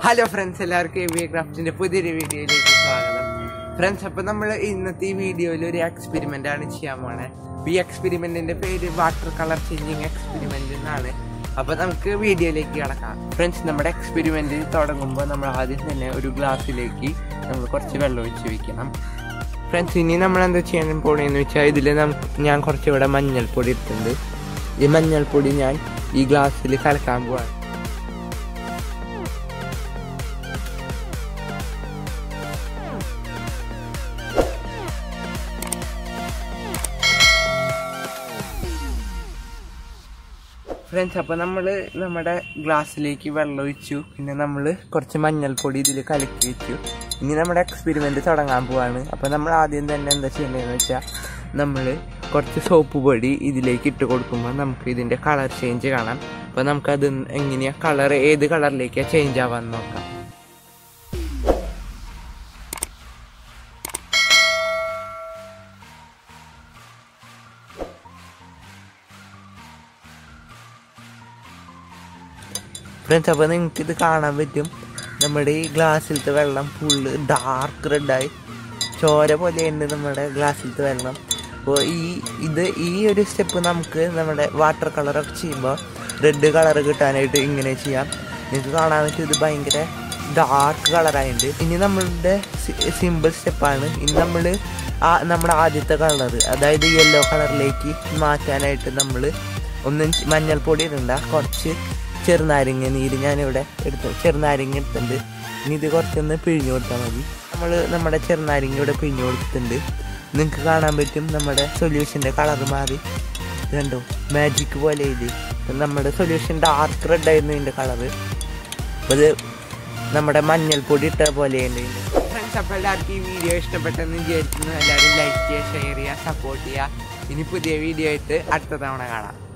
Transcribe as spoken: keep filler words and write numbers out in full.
Hello friends, എല്ലാവർക്കും A V ക്രാഫ്റ്റിന്റെ പുതിയൊരു വീഡിയോയിലേക്ക് സ്വാഗതം. ഫ്രണ്ട്സ്, അപ്പോൾ നമ്മൾ ഇന്നത്തെ ഈ വീഡിയോയിൽ ഒരു എക്സ്പെരിമെന്റ് ആണ് ചെയ്യാൻ പോണേ. ഈ എക്സ്പെരിമെന്റിന്റെ പേര് വാട്ടർ കളർ ചേഞ്ചിങ് എക്സ്പെരിമെന്റ് എന്നാണ്. അപ്പോൾ നമുക്ക് വീഡിയോയിലേക്ക് കടക്കാം. ഫ്രണ്ട്സ്, നമ്മുടെ എക്സ്പെരിമെന്റ് തുടങ്ങുമ്പോൾ നമ്മൾ ആദ്യം തന്നെ ഒരു ഗ്ലാസ്സിലേക്ക് നമ്മൾ കുറച്ച് വെള്ളം ഒഴിച്ച് വെക്കണം. ഫ്രണ്ട്സ്, ഇനി നമ്മൾ എന്താ ചെയ്യാൻ പോണെന്ന് വെച്ചാൽ ഇതിൽ നമുക്ക് ഞാൻ കുറച്ചുകൂടെ മഞ്ഞൾപ്പൊടി എടുത്തിട്ടുണ്ട്. ഈ മഞ്ഞൾപ്പൊടി ഞാൻ ഈ ഗ്ലാസ്സിൽ കലക്കാൻ പോവാണ്. ഫ്രണ്ട്സ്, അപ്പോൾ നമ്മൾ നമ്മുടെ ഗ്ലാസ്സിലേക്ക് വെള്ളം ഒഴിച്ചു. പിന്നെ നമ്മൾ കുറച്ച് മഞ്ഞൾപ്പൊടി ഇതിൽ കലക്കി വെച്ചു. ഇനി നമ്മുടെ എക്സ്പെരിമെൻറ്റ് തുടങ്ങാൻ പോവാണ്. അപ്പോൾ നമ്മൾ ആദ്യം തന്നെ എന്താ ചെയ്യേണ്ടതെന്ന് വെച്ചാൽ നമ്മൾ കുറച്ച് സോപ്പ് പൊടി ഇതിലേക്ക് ഇട്ട് കൊടുക്കുമ്പോൾ നമുക്ക് ഇതിൻ്റെ കളർ ചേഞ്ച് കാണാം. അപ്പോൾ നമുക്കത് എങ്ങനെയാണ് കളർ ഏത് കളറിലേക്കാണ് ചേഞ്ച് ആവാമെന്ന് നോക്കാം. ഫ്രണ്ട്സ്, അപ്പോൾ നിങ്ങൾക്കിത് കാണാൻ പറ്റും. നമ്മുടെ ഈ ഗ്ലാസ്സിലത്തെ വെള്ളം ഫുള്ള് ഡാർക്ക് റെഡായി ചോര പോലെയുണ്ട് നമ്മുടെ ഗ്ലാസ്സിലത്തെ വെള്ളം. അപ്പോൾ ഈ ഇത് ഈ ഒരു സ്റ്റെപ്പ് നമുക്ക് നമ്മുടെ വാട്ടർ കളറൊക്കെ ചെയ്യുമ്പോൾ റെഡ് കളർ കിട്ടാനായിട്ട് ഇങ്ങനെ ചെയ്യാം. നിങ്ങൾക്ക് കാണാൻ പറ്റും ഇത് ഭയങ്കര ഡാർക്ക് കളറായിട്ടുണ്ട്. ഇനി നമ്മളുടെ സിമ്പിൾ സ്റ്റെപ്പാണ്. ഇനി നമ്മൾ ആ നമ്മുടെ ആദ്യത്തെ കളർ, അതായത് യെല്ലോ കളറിലേക്ക് മാറ്റാനായിട്ട് നമ്മൾ ഒന്നും മഞ്ഞൾപ്പൊടി ഇടണ്ട, കുറച്ച് ചെറുനാരങ്ങ നീര് ഞാനിവിടെ എടുത്ത് ചെറുനാരങ്ങ എടുത്തിട്ടുണ്ട്. ഇനി ഇത് കുറച്ചൊന്ന് പിഴിഞ്ഞു കൊടുത്താൽ മതി. നമ്മൾ നമ്മുടെ ചെറുനാരങ്ങ ഇവിടെ പിഴിഞ്ഞു കൊടുത്തിട്ടുണ്ട്. നിങ്ങൾക്ക് കാണാൻ പറ്റും നമ്മുടെ സൊല്യൂഷൻ്റെ കളർ മാറി. കണ്ടോ, മാജിക് പോലെ ഇത്. നമ്മുടെ സൊല്യൂഷൻ ഡാർക്ക് റെഡ് ആയിരുന്നു ഇതിൻ്റെ കളറ്. അപ്പോൾ ഇത് നമ്മുടെ മഞ്ഞൾപ്പൊടി ഇട്ട പോലെയുണ്ട്. ഫ്രണ്ട്സ്, അപ്പോൾ എല്ലാവർക്കും ഈ വീഡിയോ ഇഷ്ടപ്പെട്ടെന്ന് വിചാരിക്കുന്നു. എല്ലാവരും ലൈക്ക് ചെയ്യുക, ഷെയർ ചെയ്യുക, സപ്പോർട്ട് ചെയ്യുക. ഇനി പുതിയ വീഡിയോ ആയിട്ട് അടുത്ത തവണ കാണാം.